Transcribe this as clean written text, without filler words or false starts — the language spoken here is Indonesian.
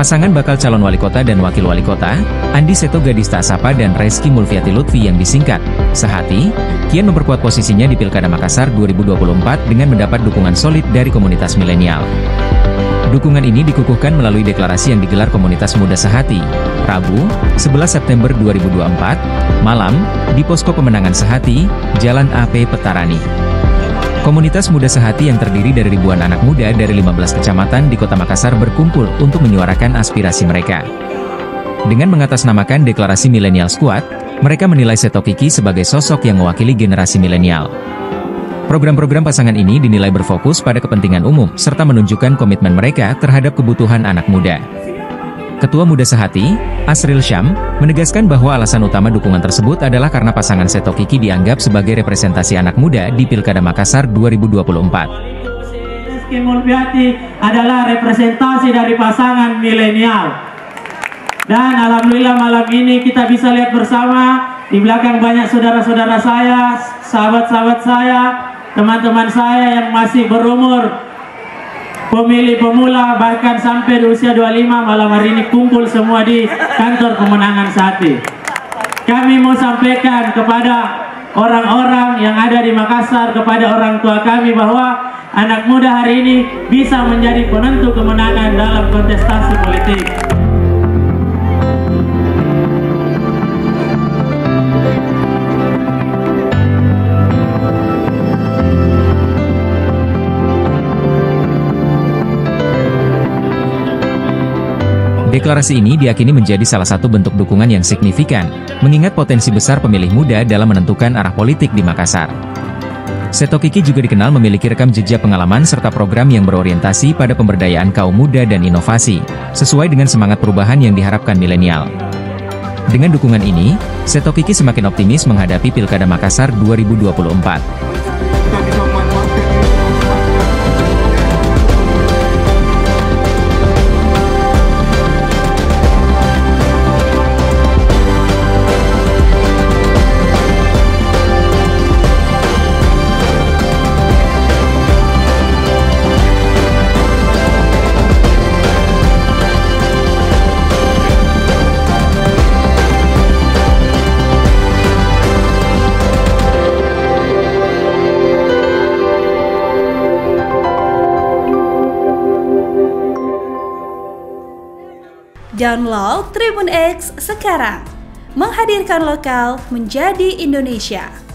Pasangan bakal calon wali kota dan wakil wali kota, Andi Seto Gadista Asapa dan Reski Mulfiati Lutfi yang disingkat Sehati, kian memperkuat posisinya di Pilkada Makassar 2024 dengan mendapat dukungan solid dari komunitas milenial. Dukungan ini dikukuhkan melalui deklarasi yang digelar komunitas Muda Sehati, Rabu, 11 September 2024, malam, di Posko Pemenangan Sehati, Jalan AP Petarani. Komunitas Muda Sehati yang terdiri dari ribuan anak muda dari 15 kecamatan di Kota Makassar berkumpul untuk menyuarakan aspirasi mereka. Dengan mengatasnamakan deklarasi Millennial Squad, mereka menilai Seto Kiki sebagai sosok yang mewakili generasi milenial. Program-program pasangan ini dinilai berfokus pada kepentingan umum serta menunjukkan komitmen mereka terhadap kebutuhan anak muda. Ketua Muda Sehati, Asril Syam, menegaskan bahwa alasan utama dukungan tersebut adalah karena pasangan Seto Kiki dianggap sebagai representasi anak muda di Pilkada Makassar 2024. Reski Mulfiati adalah representasi dari pasangan milenial. Dan alhamdulillah malam ini kita bisa lihat bersama, di belakang banyak saudara-saudara saya, sahabat-sahabat saya, teman-teman saya yang masih berumur, pemilih pemula, bahkan sampai di usia 25 malam hari ini kumpul semua di kantor pemenangan Sehati. Kami mau sampaikan kepada orang-orang yang ada di Makassar, kepada orang tua kami bahwa anak muda hari ini bisa menjadi penentu kemenangan dalam kontestasi politik. Deklarasi ini diyakini menjadi salah satu bentuk dukungan yang signifikan, mengingat potensi besar pemilih muda dalam menentukan arah politik di Makassar. Seto Kiki juga dikenal memiliki rekam jejak pengalaman serta program yang berorientasi pada pemberdayaan kaum muda dan inovasi, sesuai dengan semangat perubahan yang diharapkan milenial. Dengan dukungan ini, Seto Kiki semakin optimis menghadapi Pilkada Makassar 2024. Download Tribun X sekarang, menghadirkan lokal menjadi Indonesia.